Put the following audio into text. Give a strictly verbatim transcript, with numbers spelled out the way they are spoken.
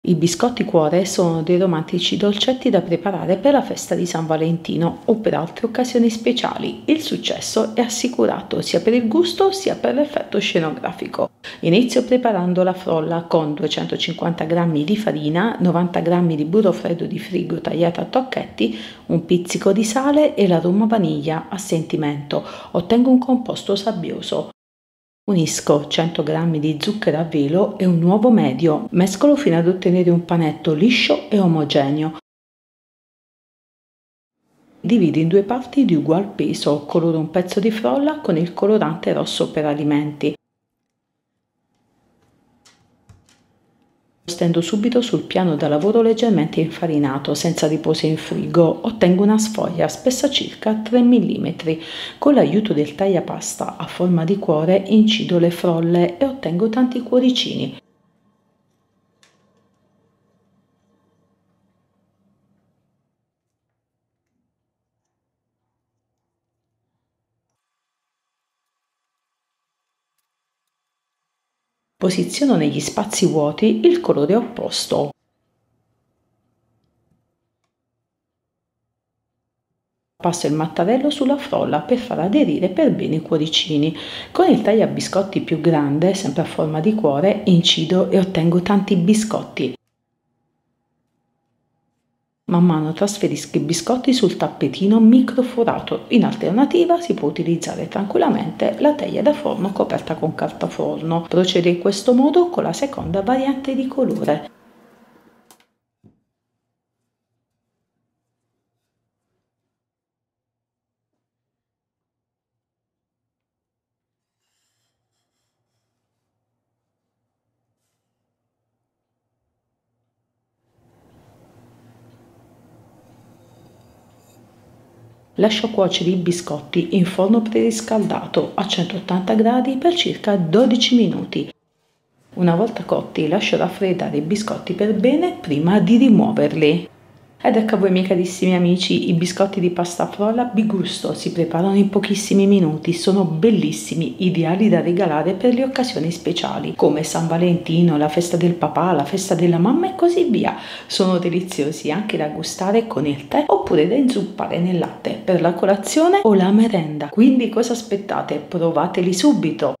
I biscotti cuore sono dei romantici dolcetti da preparare per la festa di San Valentino o per altre occasioni speciali. Il successo è assicurato sia per il gusto sia per l'effetto scenografico. Inizio preparando la frolla con duecentocinquanta grammi di farina, novanta grammi di burro freddo di frigo tagliato a tocchetti, un pizzico di sale e l'aroma vaniglia a sentimento. Ottengo un composto sabbioso. Unisco cento grammi di zucchero a velo e un uovo medio, mescolo fino ad ottenere un panetto liscio e omogeneo. Divido in due parti di ugual peso, coloro un pezzo di frolla con il colorante rosso per alimenti. Stendo subito sul piano da lavoro leggermente infarinato, senza riposo in frigo. Ottengo una sfoglia spessa circa tre millimetri. Con l'aiuto del tagliapasta a forma di cuore incido le frolle e ottengo tanti cuoricini. Posiziono negli spazi vuoti il colore opposto. Passo il mattarello sulla frolla per far aderire per bene i cuoricini. Con il tagliabiscotti più grande, sempre a forma di cuore, incido e ottengo tanti biscotti. Man mano trasferisco i biscotti sul tappetino microforato. In alternativa si può utilizzare tranquillamente la teglia da forno coperta con carta forno. Procedo in questo modo con la seconda variante di colore. Lascio cuocere i biscotti in forno preriscaldato a centottanta gradi per circa dodici minuti. Una volta cotti lascio raffreddare i biscotti per bene prima di rimuoverli. Ed ecco a voi miei carissimi amici i biscotti di pasta frolla Bigusto, si preparano in pochissimi minuti, sono bellissimi, ideali da regalare per le occasioni speciali come San Valentino, la festa del papà, la festa della mamma e così via. Sono deliziosi anche da gustare con il tè oppure da inzuppare nel latte per la colazione o la merenda. Quindi cosa aspettate? Provateli subito!